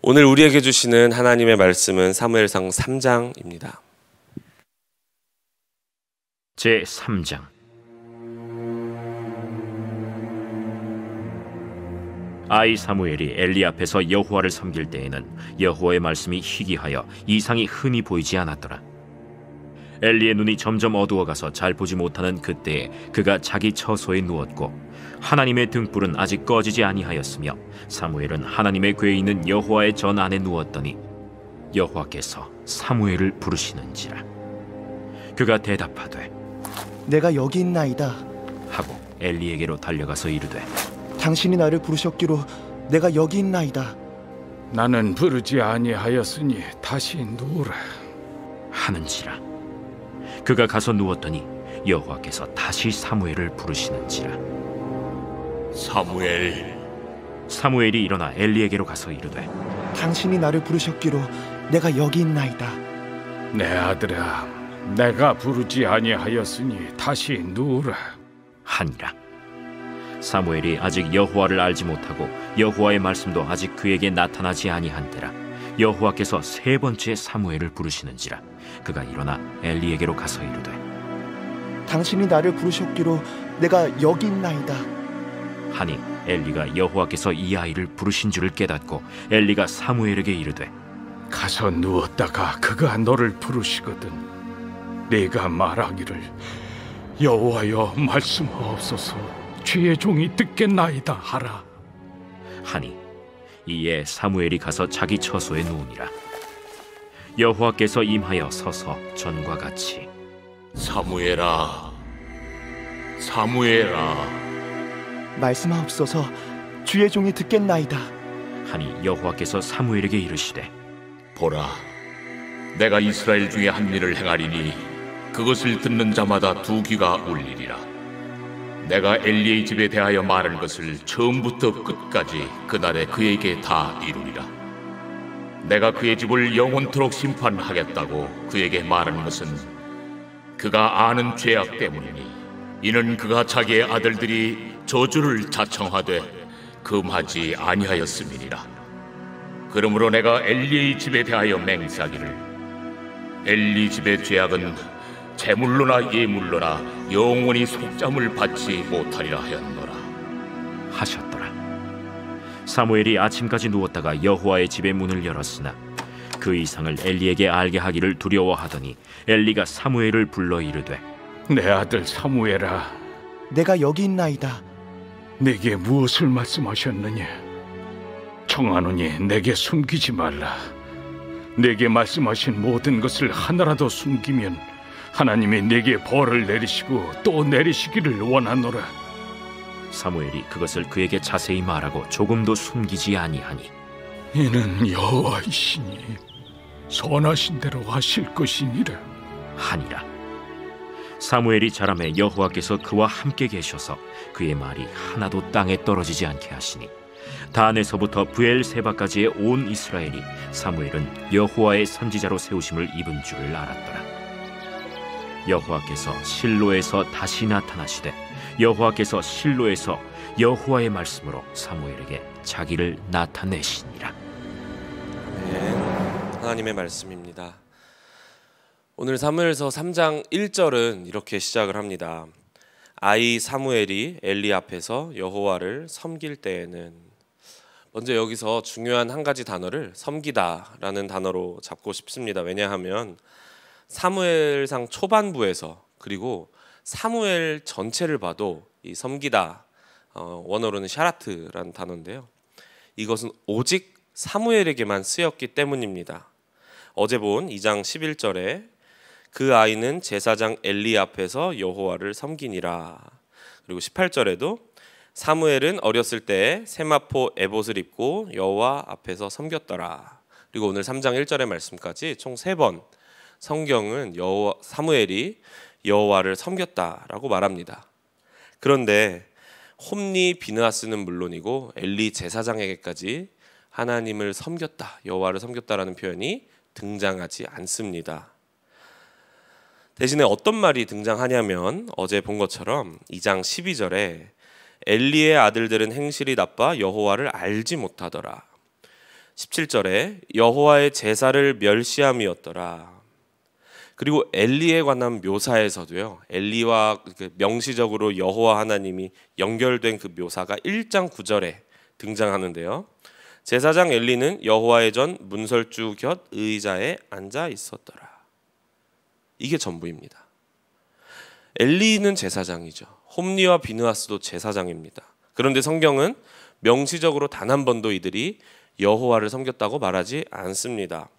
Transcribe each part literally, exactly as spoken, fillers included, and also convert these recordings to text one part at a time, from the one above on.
오늘 우리에게 주시는 하나님의 말씀은 사무엘상 삼 장입니다. 제삼 장. 아이 사무엘이 엘리 앞에서 여호와를 섬길 때에는 여호와의 말씀이 희귀하여 이상이 흔히 보이지 않았더라. 엘리의 눈이 점점 어두워가서 잘 보지 못하는 그때에 그가 자기 처소에 누웠고 하나님의 등불은 아직 꺼지지 아니하였으며 사무엘은 하나님의 궤에 있는 여호와의 전 안에 누웠더니 여호와께서 사무엘을 부르시는지라. 그가 대답하되 내가 여기 있나이다 하고 엘리에게로 달려가서 이르되 당신이 나를 부르셨기로 내가 여기 있나이다. 나는 부르지 아니하였으니 다시 누우라 하는지라. 그가 가서 누웠더니 여호와께서 다시 사무엘을 부르시는지라. 사무엘. 사무엘이 일어나 엘리에게로 가서 이르되 당신이 나를 부르셨기로 내가 여기 있나이다. 내 아들아, 내가 부르지 아니하였으니 다시 누우라 하니라. 사무엘이 아직 여호와를 알지 못하고 여호와의 말씀도 아직 그에게 나타나지 아니한 때라 여호와께서 세 번째 사무엘을 부르시는지라. 그가 일어나 엘리에게로 가서 이르되 당신이 나를 부르셨기로 내가 여기 있나이다 하니 엘리가 여호와께서 이 아이를 부르신 줄을 깨닫고 엘리가 사무엘에게 이르되 가서 누웠다가 그가 너를 부르시거든 네가 말하기를 여호와여 말씀하옵소서 주의 종이 듣겠나이다 하라 하니 이에 사무엘이 가서 자기 처소에 누우니라. 여호와께서 임하여 서서 전과 같이 사무엘아, 사무엘아. 말씀하옵소서 주의 종이 듣겠나이다 하니 여호와께서 사무엘에게 이르시되 보라, 내가 이스라엘 중에 한 일을 행하리니 그것을 듣는 자마다 두 귀가 울리리라. 내가 엘리의 집에 대하여 말한 것을 처음부터 끝까지 그날에 그에게 다 이루리라. 내가 그의 집을 영원토록 심판하겠다고 그에게 말한 것은 그가 아는 죄악 때문이니 이는 그가 자기의 아들들이 저주를 자청하되 금하지 아니하였음이니라. 그러므로 내가 엘리의 집에 대하여 맹세하기를 엘리 집의 죄악은 제물로나 예물로나 영원히 속잠을 받지 못하리라 하였노라 하셨더라. 사무엘이 아침까지 누웠다가 여호와의 집의 문을 열었으나 그 이상을 엘리에게 알게 하기를 두려워하더니 엘리가 사무엘을 불러 이르되 내 아들 사무엘아, 내가 여기 있나이다. 내게 무엇을 말씀하셨느냐? 청하노니 내게 숨기지 말라. 내게 말씀하신 모든 것을 하나라도 숨기면 하나님이 내게 벌을 내리시고 또 내리시기를 원하노라. 사무엘이 그것을 그에게 자세히 말하고 조금도 숨기지 아니하니 이는 여호와이시니 선하신 대로 하실 것이니라 하니라. 사무엘이 자라매 여호와께서 그와 함께 계셔서 그의 말이 하나도 땅에 떨어지지 않게 하시니 단에서부터 브엘세바까지의 온 이스라엘이 사무엘은 여호와의 선지자로 세우심을 입은 줄을 알았더라. 여호와께서 실로에서 다시 나타나시되 여호와께서 실로에서 여호와의 말씀으로 사무엘에게 자기를 나타내시니라. 네, 하나님의 말씀입니다. 오늘 사무엘서 삼 장 일 절은 이렇게 시작을 합니다. 아이 사무엘이 엘리 앞에서 여호와를 섬길 때에는. 먼저 여기서 중요한 한 가지 단어를 섬기다라는 단어로 잡고 싶습니다. 왜냐하면 사무엘상 초반부에서 그리고 사무엘 전체를 봐도 이 섬기다, 어, 원어로는 샤라트라는 단어인데요, 이것은 오직 사무엘에게만 쓰였기 때문입니다. 어제 본 이 장 십일 절에 그 아이는 제사장 엘리 앞에서 여호와를 섬기니라. 그리고 십팔 절에도 사무엘은 어렸을 때 세마포 에봇을 입고 여호와 앞에서 섬겼더라. 그리고 오늘 삼 장 일 절의 말씀까지 총 세 번 성경은 여호와, 사무엘이 여호와를 섬겼다라고 말합니다. 그런데 홈리 비느하스는 물론이고 엘리 제사장에게까지 하나님을 섬겼다, 여호와를 섬겼다라는 표현이 등장하지 않습니다. 대신에 어떤 말이 등장하냐면 어제 본 것처럼 이 장 십이 절에 엘리의 아들들은 행실이 나빠 여호와를 알지 못하더라. 십칠 절에 여호와의 제사를 멸시함이었더라. 그리고 엘리에 관한 묘사에서도요, 엘리와 그 명시적으로 여호와 하나님이 연결된 그 묘사가 일 장 구 절에 등장하는데요. 제사장 엘리는 여호와의 전 문설주 곁 의자에 앉아 있었더라. 이게 전부입니다. 엘리는 제사장이죠. 홈리와 비느하스도 제사장입니다. 그런데 성경은 명시적으로 단 한 번도 이들이 여호와를 섬겼다고 말하지 않습니다.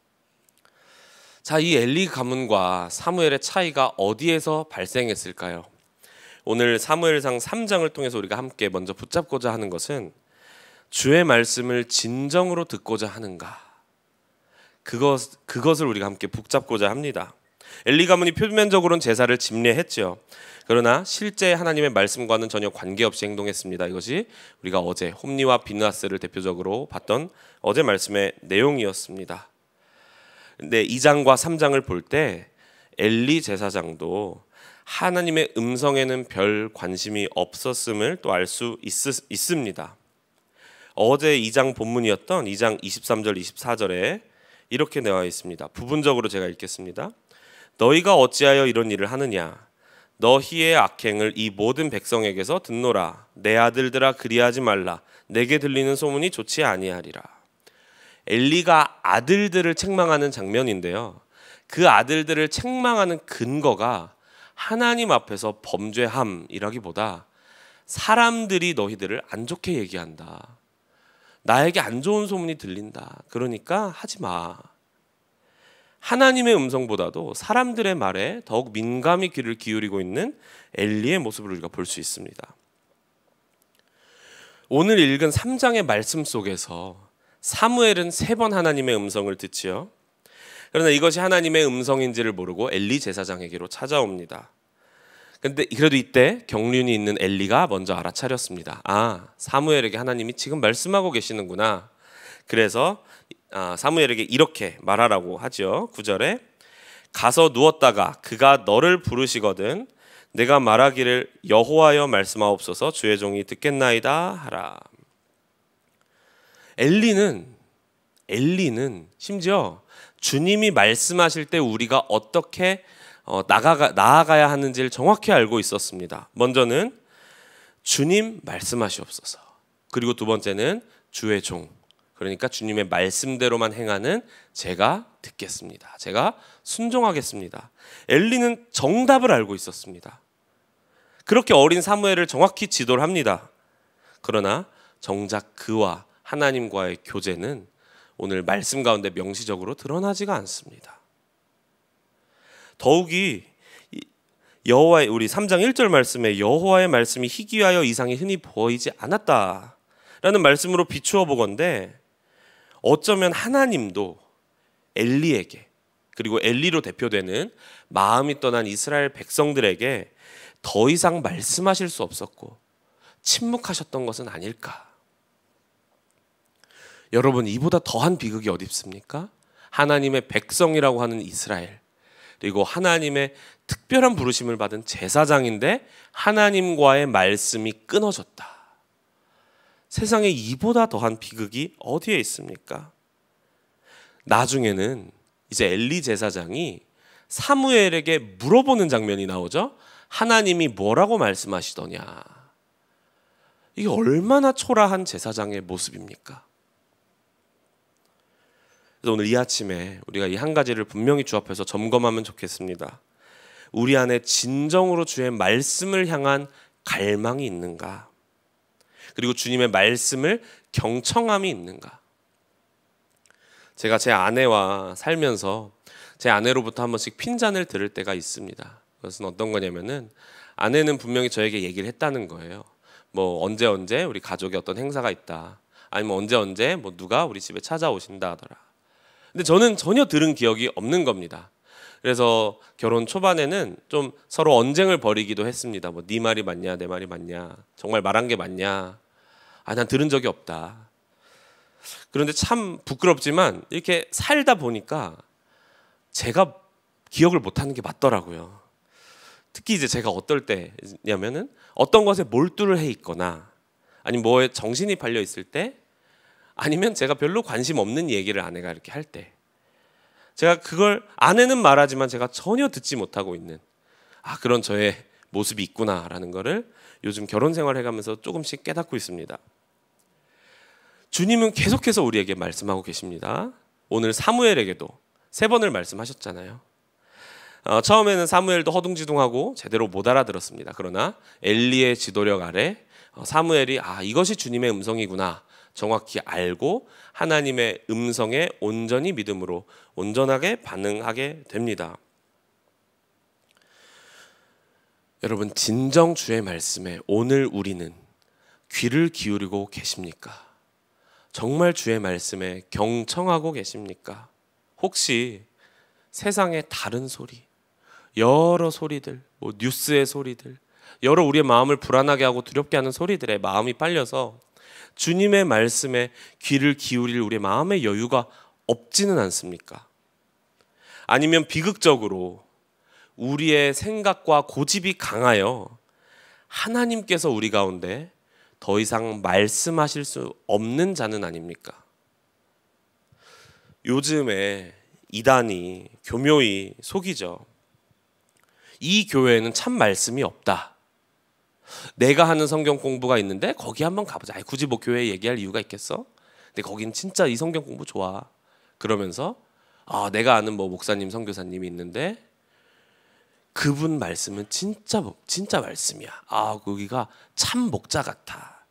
자, 이 엘리 가문과 사무엘의 차이가 어디에서 발생했을까요? 오늘 사무엘상 삼 장을 통해서 우리가 함께 먼저 붙잡고자 하는 것은 주의 말씀을 진정으로 듣고자 하는가, 그것, 그것을 우리가 함께 붙잡고자 합니다. 엘리 가문이 표면적으로는 제사를 집례했죠. 그러나 실제 하나님의 말씀과는 전혀 관계없이 행동했습니다. 이것이 우리가 어제 홈리와 비느하스를 대표적으로 봤던 어제 말씀의 내용이었습니다. 근데 이 장과 삼 장을 볼 때 엘리 제사장도 하나님의 음성에는 별 관심이 없었음을 또 알 수 있습니다. 어제 이 장 본문이었던 이 장 이십삼 절 이십사 절에 이렇게 나와 있습니다. 부분적으로 제가 읽겠습니다. 너희가 어찌하여 이런 일을 하느냐? 너희의 악행을 이 모든 백성에게서 듣노라. 내 아들들아 그리하지 말라. 내게 들리는 소문이 좋지 아니하리라. 엘리가 아들들을 책망하는 장면인데요, 그 아들들을 책망하는 근거가 하나님 앞에서 범죄함이라기보다 사람들이 너희들을 안 좋게 얘기한다, 나에게 안 좋은 소문이 들린다, 그러니까 하지 마. 하나님의 음성보다도 사람들의 말에 더욱 민감히 귀를 기울이고 있는 엘리의 모습을 우리가 볼 수 있습니다. 오늘 읽은 삼 장의 말씀 속에서 사무엘은 세 번 하나님의 음성을 듣지요. 그러나 이것이 하나님의 음성인지를 모르고 엘리 제사장에게로 찾아옵니다. 근데 그래도 이때 경륜이 있는 엘리가 먼저 알아차렸습니다. 아, 사무엘에게 하나님이 지금 말씀하고 계시는구나. 그래서 아, 사무엘에게 이렇게 말하라고 하죠. 구 절에 가서 누웠다가 그가 너를 부르시거든 내가 말하기를 여호와여 말씀하옵소서 주의 종이 듣겠나이다 하라. 엘리는 엘리는 심지어 주님이 말씀하실 때 우리가 어떻게 어, 나아가, 나아가야 하는지를 정확히 알고 있었습니다. 먼저는 주님 말씀하시옵소서. 그리고 두 번째는 주의 종, 그러니까 주님의 말씀대로만 행하는 제가 듣겠습니다. 제가 순종하겠습니다. 엘리는 정답을 알고 있었습니다. 그렇게 어린 사무엘을 정확히 지도를 합니다. 그러나 정작 그와 하나님과의 교제는 오늘 말씀 가운데 명시적으로 드러나지가 않습니다. 더욱이 여호와의 우리 삼 장 일 절 말씀에 여호와의 말씀이 희귀하여 이상이 흔히 보이지 않았다라는 말씀으로 비추어 보건대 어쩌면 하나님도 엘리에게, 그리고 엘리로 대표되는 마음이 떠난 이스라엘 백성들에게 더 이상 말씀하실 수 없었고 침묵하셨던 것은 아닐까. 여러분, 이보다 더한 비극이 어디 있습니까? 하나님의 백성이라고 하는 이스라엘, 그리고 하나님의 특별한 부르심을 받은 제사장인데 하나님과의 말씀이 끊어졌다. 세상에 이보다 더한 비극이 어디에 있습니까? 나중에는 이제 엘리 제사장이 사무엘에게 물어보는 장면이 나오죠. 하나님이 뭐라고 말씀하시더냐. 이게 얼마나 초라한 제사장의 모습입니까? 그래서 오늘 이 아침에 우리가 이 한 가지를 분명히 주 앞에서 점검하면 좋겠습니다. 우리 안에 진정으로 주의 말씀을 향한 갈망이 있는가? 그리고 주님의 말씀을 경청함이 있는가? 제가 제 아내와 살면서 제 아내로부터 한 번씩 핀잔을 들을 때가 있습니다. 그것은 어떤 거냐면은 아내는 분명히 저에게 얘기를 했다는 거예요. 뭐 언제 언제 우리 가족에 어떤 행사가 있다, 아니면 언제 언제 뭐 누가 우리 집에 찾아오신다 하더라. 근데 저는 전혀 들은 기억이 없는 겁니다. 그래서 결혼 초반에는 좀 서로 언쟁을 벌이기도 했습니다. 뭐 네 말이 맞냐, 내 말이 맞냐, 정말 말한 게 맞냐. 아, 난 들은 적이 없다. 그런데 참 부끄럽지만 이렇게 살다 보니까 제가 기억을 못하는 게 맞더라고요. 특히 이제 제가 어떨 때냐면은 어떤 것에 몰두를 해 있거나 아니면 뭐에 정신이 팔려 있을 때 아니면 제가 별로 관심 없는 얘기를 아내가 이렇게 할 때, 제가 그걸 아내는 말하지만 제가 전혀 듣지 못하고 있는 아 그런 저의 모습이 있구나라는 거를 요즘 결혼 생활을 해가면서 조금씩 깨닫고 있습니다. 주님은 계속해서 우리에게 말씀하고 계십니다. 오늘 사무엘에게도 세 번을 말씀하셨잖아요. 어, 처음에는 사무엘도 허둥지둥하고 제대로 못 알아들었습니다. 그러나 엘리의 지도력 아래 어, 사무엘이 아 이것이 주님의 음성이구나 정확히 알고 하나님의 음성에 온전히 믿음으로 온전하게 반응하게 됩니다. 여러분, 진정 주의 말씀에 오늘 우리는 귀를 기울이고 계십니까? 정말 주의 말씀에 경청하고 계십니까? 혹시 세상의 다른 소리, 여러 소리들, 뭐 뉴스의 소리들, 여러 우리의 마음을 불안하게 하고 두렵게 하는 소리들에 마음이 빨려서 주님의 말씀에 귀를 기울일 우리의 마음의 여유가 없지는 않습니까? 아니면 비극적으로 우리의 생각과 고집이 강하여 하나님께서 우리 가운데 더 이상 말씀하실 수 없는 자는 아닙니까? 요즘에 이단이 교묘히 속이죠. 이 교회에는 참 말씀이 없다. 내가 하는 성경 공부가 있는데 거기 한번 가보자. 아니, 굳이 뭐 교회 얘기할 이유가 있겠어? 근데 거기는 진짜 이 성경 공부 좋아. 그러면서 아, 내가 아는 뭐 목사님, 선교사님이 있는데 그분 말씀은 진짜 진짜 말씀이야. 아, 거기가 참 목자 같아.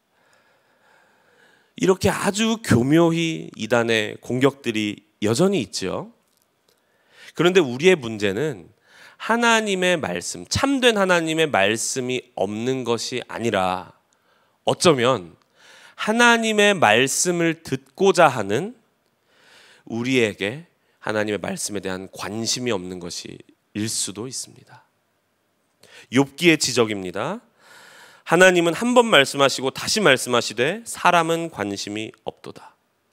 이렇게 아주 교묘히 이단의 공격들이 여전히 있죠. 그런데 우리의 문제는 하나님의 말씀, 참된 하나님의 말씀이 없는 것이 아니라 어쩌면 하나님의 말씀을 듣고자 하는 우리에게 하나님의 말씀에 대한 관심이 없는 것이 일 수도 있습니다. 욥기의 지적입니다. 하나님은 한 번 말씀하시고 다시 말씀하시되 사람은 관심이 없도다.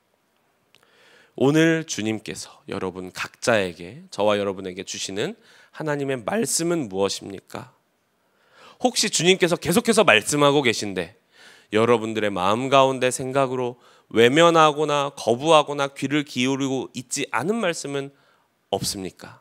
오늘 주님께서 여러분 각자에게, 저와 여러분에게 주시는 하나님의 말씀은 무엇입니까? 혹시 주님께서 계속해서 말씀하고 계신데 여러분들의 마음 가운데 생각으로 외면하거나 거부하거나 귀를 기울이고 있지 않은 말씀은 없습니까?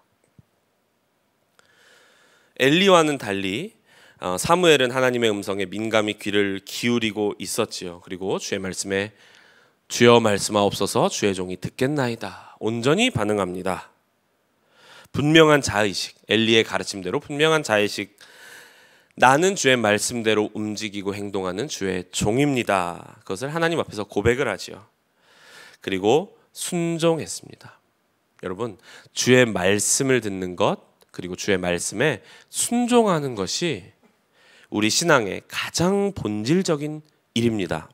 엘리와는 달리 사무엘은 하나님의 음성에 민감히 귀를 기울이고 있었지요. 그리고 주의 말씀에 주여 말씀하옵소서 주의 종이 듣겠나이다 온전히 반응합니다. 분명한 자의식, 엘리의 가르침대로 분명한 자의식, 나는 주의 말씀대로 움직이고 행동하는 주의 종입니다. 그것을 하나님 앞에서 고백을 하지요. 그리고 순종했습니다. 여러분, 주의 말씀을 듣는 것, 그리고 주의 말씀에 순종하는 것이 우리 신앙의 가장 본질적인 일입니다.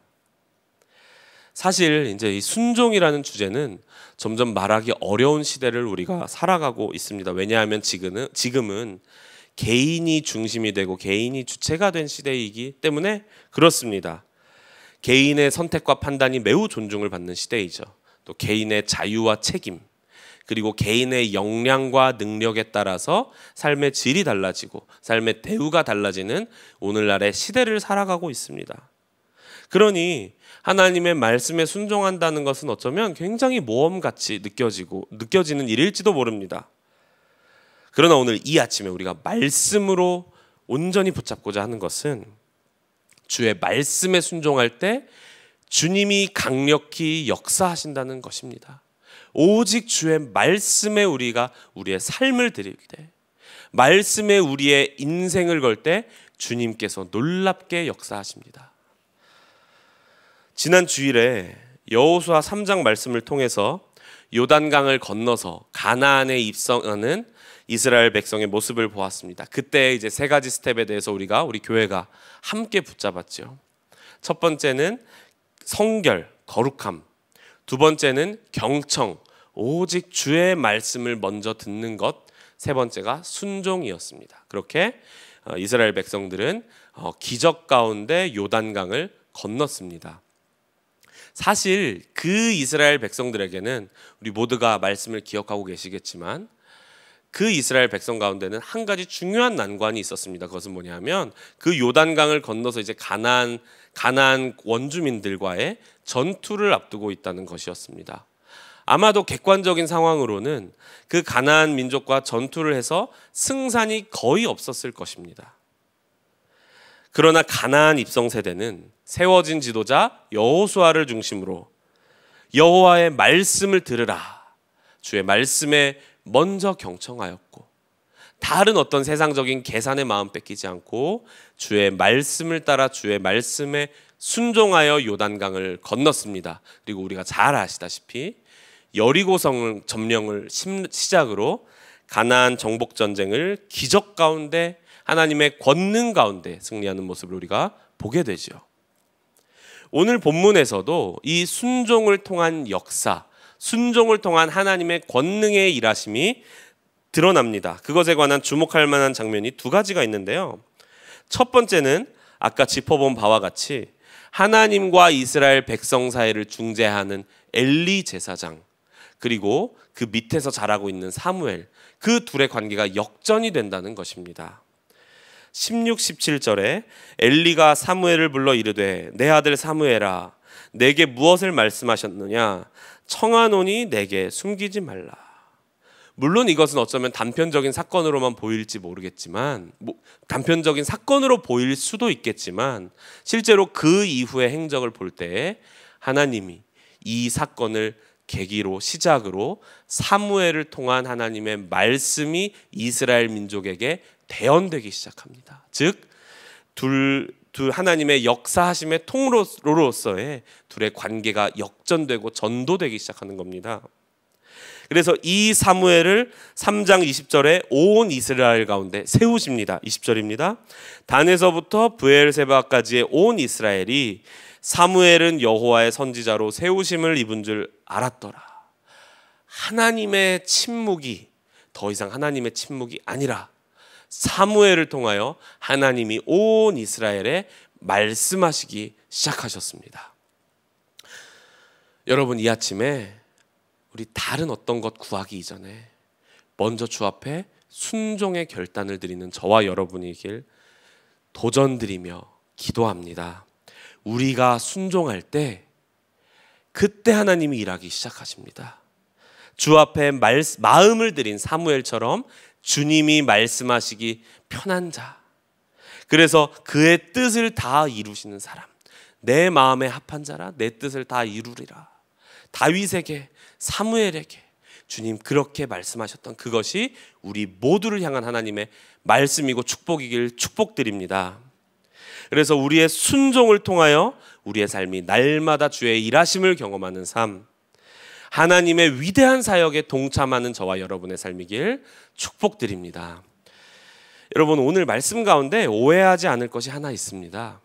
사실 이제 이 순종이라는 주제는 점점 말하기 어려운 시대를 우리가 살아가고 있습니다. 왜냐하면 지금은, 지금은 개인이 중심이 되고 개인이 주체가 된 시대이기 때문에 그렇습니다. 개인의 선택과 판단이 매우 존중을 받는 시대이죠. 또 개인의 자유와 책임, 그리고 개인의 역량과 능력에 따라서 삶의 질이 달라지고 삶의 대우가 달라지는 오늘날의 시대를 살아가고 있습니다. 그러니 하나님의 말씀에 순종한다는 것은 어쩌면 굉장히 모험같이 느껴지고 느껴지는 일일지도 모릅니다. 그러나 오늘 이 아침에 우리가 말씀으로 온전히 붙잡고자 하는 것은 주의 말씀에 순종할 때 주님이 강력히 역사하신다는 것입니다. 오직 주의 말씀에 우리가 우리의 삶을 드릴 때, 말씀에 우리의 인생을 걸 때 주님께서 놀랍게 역사하십니다. 지난 주일에 여호수아 삼 장 말씀을 통해서 요단강을 건너서 가나안에 입성하는 이스라엘 백성의 모습을 보았습니다. 그때 이제 세 가지 스텝에 대해서 우리가 우리 교회가 함께 붙잡았죠. 첫 번째는 성결, 거룩함. 두 번째는 경청, 오직 주의 말씀을 먼저 듣는 것. 세 번째가 순종이었습니다. 그렇게 이스라엘 백성들은 기적 가운데 요단강을 건넜습니다. 사실 그 이스라엘 백성들에게는 우리 모두가 말씀을 기억하고 계시겠지만 그 이스라엘 백성 가운데는 한 가지 중요한 난관이 있었습니다. 그것은 뭐냐면 그 요단강을 건너서 이제 가나안 가나안 원주민들과의 전투를 앞두고 있다는 것이었습니다. 아마도 객관적인 상황으로는 그 가나안 민족과 전투를 해서 승산이 거의 없었을 것입니다. 그러나 가나안 입성 세대는 세워진 지도자 여호수아를 중심으로 여호와의 말씀을 들으라, 주의 말씀에 먼저 경청하였고 다른 어떤 세상적인 계산의 마음 뺏기지 않고 주의 말씀을 따라 주의 말씀에 순종하여 요단강을 건넜습니다. 그리고 우리가 잘 아시다시피 여리고성 점령을 시작으로 가나안 정복 전쟁을 기적 가운데 하나님의 권능 가운데 승리하는 모습을 우리가 보게 되죠. 오늘 본문에서도 이 순종을 통한 역사, 순종을 통한 하나님의 권능의 일하심이 드러납니다. 그것에 관한 주목할 만한 장면이 두 가지가 있는데요. 첫 번째는 아까 짚어본 바와 같이 하나님과 이스라엘 백성 사이를 중재하는 엘리 제사장, 그리고 그 밑에서 자라고 있는 사무엘, 그 둘의 관계가 역전이 된다는 것입니다. 십육, 십칠 절에 엘리가 사무엘을 불러 이르되 내 아들 사무엘아 내게 무엇을 말씀하셨느냐, 청하노니 내게 숨기지 말라. 물론 이것은 어쩌면 단편적인 사건으로만 보일지 모르겠지만 뭐, 단편적인 사건으로 보일 수도 있겠지만 실제로 그 이후의 행적을 볼 때에 하나님이 이 사건을 계기로 시작으로 사무엘을 통한 하나님의 말씀이 이스라엘 민족에게 대언되기 시작합니다. 즉 둘, 둘 하나님의 역사하심의 통로로서의 둘의 관계가 역전되고 전도되기 시작하는 겁니다. 그래서 이 사무엘을 삼 장 이십 절에 온 이스라엘 가운데 세우십니다. 이십 절입니다. 단에서부터 브엘세바까지의 온 이스라엘이 사무엘은 여호와의 선지자로 세우심을 입은 줄 알았더라. 하나님의 침묵이 더 이상 하나님의 침묵이 아니라 사무엘을 통하여 하나님이 온 이스라엘에 말씀하시기 시작하셨습니다. 여러분, 이 아침에 우리 다른 어떤 것 구하기 이전에 먼저 주 앞에 순종의 결단을 드리는 저와 여러분이길 도전드리며 기도합니다. 우리가 순종할 때 그때 하나님이 일하기 시작하십니다. 주 앞에 말, 마음을 드린 사무엘처럼 주님이 말씀하시기 편한 자, 그래서 그의 뜻을 다 이루시는 사람, 내 마음에 합한 자라 내 뜻을 다 이루리라. 다윗에게, 사무엘에게 주님 그렇게 말씀하셨던 그것이 우리 모두를 향한 하나님의 말씀이고 축복이길 축복드립니다. 그래서 우리의 순종을 통하여 우리의 삶이 날마다 주의 일하심을 경험하는 삶, 하나님의 위대한 사역에 동참하는 저와 여러분의 삶이길 축복드립니다. 여러분, 오늘 말씀 가운데 오해하지 않을 것이 하나 있습니다.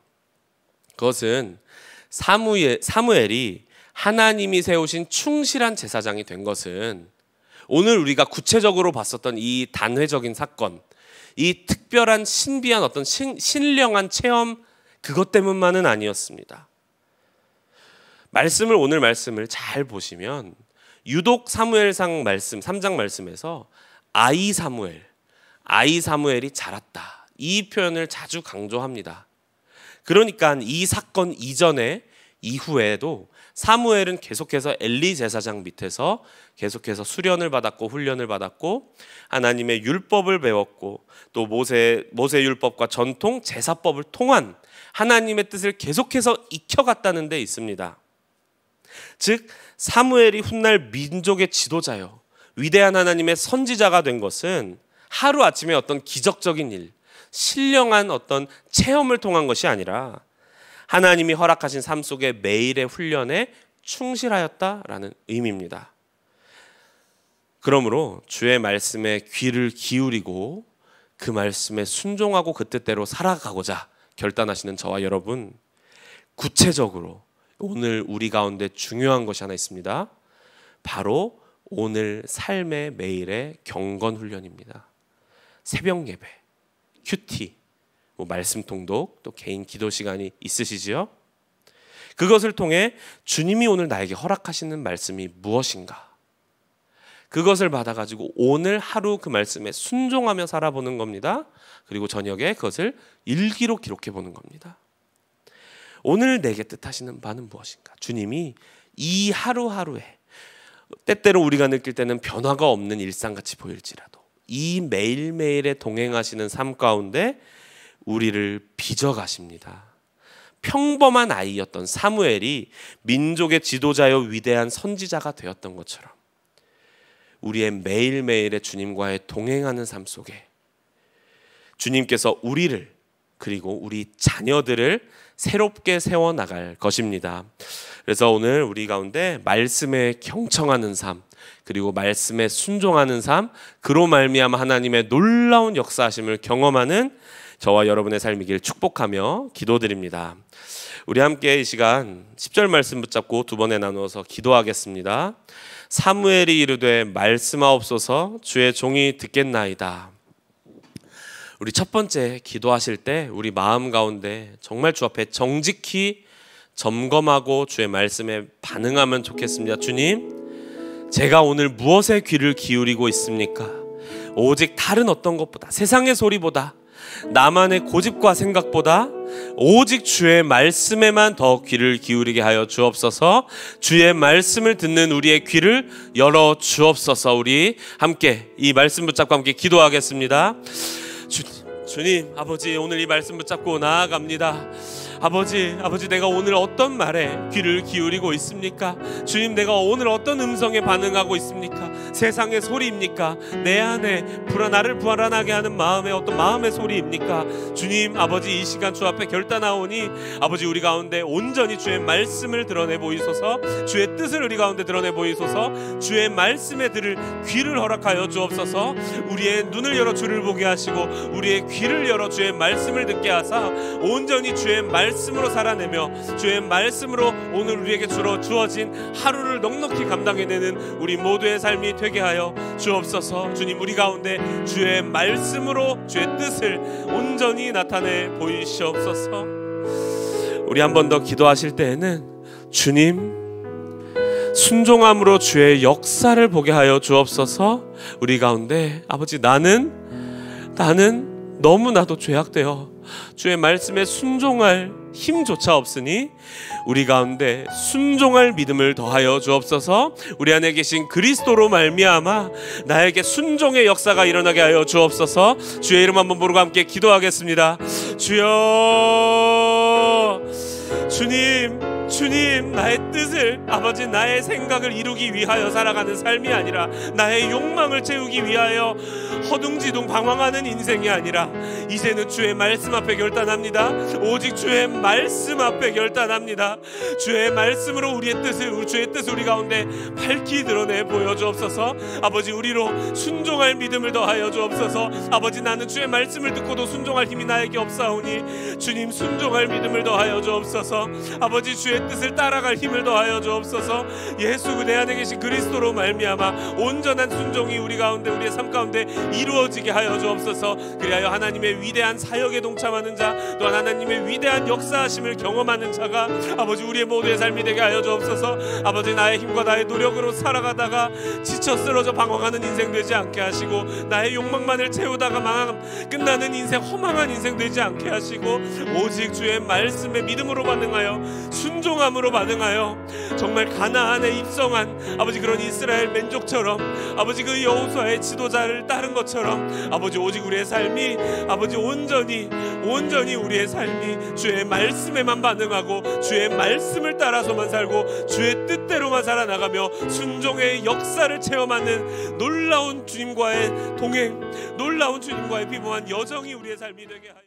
그것은 사무엘, 사무엘이 하나님이 세우신 충실한 제사장이 된 것은 오늘 우리가 구체적으로 봤었던 이 단회적인 사건, 이 특별한 신비한 어떤 신, 신령한 체험, 그것 때문만은 아니었습니다. 말씀을 오늘 말씀을 잘 보시면 유독 사무엘상 말씀 삼 장 말씀에서 아이 사무엘, 아이 사무엘이 자랐다, 이 표현을 자주 강조합니다. 그러니까 이 사건 이전에 이후에도 사무엘은 계속해서 엘리 제사장 밑에서 계속해서 수련을 받았고 훈련을 받았고 하나님의 율법을 배웠고 또 모세 모세 율법과 전통 제사법을 통한 하나님의 뜻을 계속해서 익혀갔다는 데 있습니다. 즉 사무엘이 훗날 민족의 지도자요, 위대한 하나님의 선지자가 된 것은 하루아침에 어떤 기적적인 일, 신령한 어떤 체험을 통한 것이 아니라 하나님이 허락하신 삶 속의 매일의 훈련에 충실하였다라는 의미입니다. 그러므로 주의 말씀에 귀를 기울이고 그 말씀에 순종하고 그 뜻대로 살아가고자 결단하시는 저와 여러분, 구체적으로 오늘 우리 가운데 중요한 것이 하나 있습니다. 바로 오늘 삶의 매일의 경건 훈련입니다. 새벽 예배, 큐티, 뭐 말씀 통독, 또 개인 기도 시간이 있으시지요? 그것을 통해 주님이 오늘 나에게 허락하시는 말씀이 무엇인가? 그것을 받아가지고 오늘 하루 그 말씀에 순종하며 살아보는 겁니다. 그리고 저녁에 그것을 일기로 기록해보는 겁니다. 오늘 내게 뜻하시는 바는 무엇인가? 주님이 이 하루하루에 때때로 우리가 느낄 때는 변화가 없는 일상같이 보일지라도 이 매일매일에 동행하시는 삶 가운데 우리를 빚어가십니다. 평범한 아이였던 사무엘이 민족의 지도자여 위대한 선지자가 되었던 것처럼 우리의 매일매일의 주님과의 동행하는 삶 속에 주님께서 우리를 그리고 우리 자녀들을 새롭게 세워나갈 것입니다. 그래서 오늘 우리 가운데 말씀에 경청하는 삶 그리고 말씀에 순종하는 삶, 그로 말미암아 하나님의 놀라운 역사하심을 경험하는 저와 여러분의 삶이길 축복하며 기도드립니다. 우리 함께 이 시간 십 절 말씀 붙잡고 두 번에 나누어서 기도하겠습니다. 사무엘이 이르되 말씀하옵소서 주의 종이 듣겠나이다. 우리 첫 번째 기도하실 때 우리 마음 가운데 정말 주 앞에 정직히 점검하고 주의 말씀에 반응하면 좋겠습니다. 주님, 제가 오늘 무엇에 귀를 기울이고 있습니까? 오직 다른 어떤 것보다, 세상의 소리보다, 나만의 고집과 생각보다 오직 주의 말씀에만 더 귀를 기울이게 하여 주옵소서. 주의 말씀을 듣는 우리의 귀를 열어 주옵소서. 우리 함께 이 말씀 붙잡고 함께 기도하겠습니다. 주, 주님, 아버지, 오늘 이 말씀 붙잡고 나아갑니다. 아버지, 아버지, 내가 오늘 어떤 말에 귀를 기울이고 있습니까? 주님, 내가 오늘 어떤 음성에 반응하고 있습니까? 세상의 소리입니까? 내 안에 불안, 나를 불안하게 하는 마음의 어떤 마음의 소리입니까? 주님, 아버지, 이 시간 주 앞에 결단하오니 아버지, 우리 가운데 온전히 주의 말씀을 드러내 보이소서. 주의 뜻을 우리 가운데 드러내 보이소서. 주의 말씀에 들을 귀를 허락하여 주옵소서. 우리의 눈을 열어 주를 보게 하시고 우리의 귀를 열어 주의 말씀을 듣게 하사 온전히 주의 말씀 말씀으로 살아내며 주의 말씀으로 오늘 우리에게 주로 주어진 하루를 넉넉히 감당해내는 우리 모두의 삶이 되게 하여 주옵소서. 주님, 우리 가운데 주의 말씀으로 주의 뜻을 온전히 나타내 보이시옵소서. 우리 한 번 더 기도하실 때에는 주님, 순종함으로 주의 역사를 보게 하여 주옵소서. 우리 가운데 아버지, 나는 나는 너무나도 죄악되어 주의 말씀에 순종할 힘조차 없으니 우리 가운데 순종할 믿음을 더하여 주옵소서. 우리 안에 계신 그리스도로 말미암아 나에게 순종의 역사가 일어나게 하여 주옵소서. 주의 이름 한번 부르고 함께 기도하겠습니다. 주여, 주님, 주님, 나의 뜻을, 아버지, 나의 생각을 이루기 위하여 살아가는 삶이 아니라 나의 욕망을 채우기 위하여 허둥지둥 방황하는 인생이 아니라 이제는 주의 말씀 앞에 결단합니다. 오직 주의 말씀 앞에 결단합니다. 주의 말씀으로 우리의 뜻을, 주의 뜻을 우리 가운데 밝히 드러내 보여주옵소서. 아버지, 우리로 순종할 믿음을 더하여 주옵소서. 아버지, 나는 주의 말씀을 듣고도 순종할 힘이 나에게 없사오니 주님, 순종할 믿음을 더하여 주옵소서. 아버지, 주의 뜻을 따라갈 힘을 더하여 주옵소서. 예수 내 안에 계신 그리스도로 말미암아 온전한 순종이 우리 가운데, 우리의 삶 가운데 이루어지게 하여 주옵소서. 그리하여 하나님의 위대한 사역에 동참하는 자, 또한 하나님의 위대한 역사하심을 경험하는 자가 아버지, 우리의 모두의 삶이 되게 하여 주옵소서. 아버지, 나의 힘과 나의 노력으로 살아가다가 지쳐 쓰러져 방황하는 인생 되지 않게 하시고, 나의 욕망만을 채우다가 망한 끝나는 인생, 허망한 인생 되지 않게 하시고, 오직 주의 말씀에 믿음으로 반응하여 순종함으로 반응하여 정말 가나안에 입성한 아버지, 그런 이스라엘 민족처럼 아버지, 그 여호수아의 지도자를 따른 것처럼 아버지, 오직 우리의 삶이 아버지 온전히 온전히 우리의 삶이 주의 말씀에만 반응하고 주의 말씀을 따라서만 살고 주의 뜻대로만 살아나가며 순종의 역사를 체험하는 놀라운 주님과의 동행, 놀라운 주님과의 비범한 여정이 우리의 삶이 되게 하여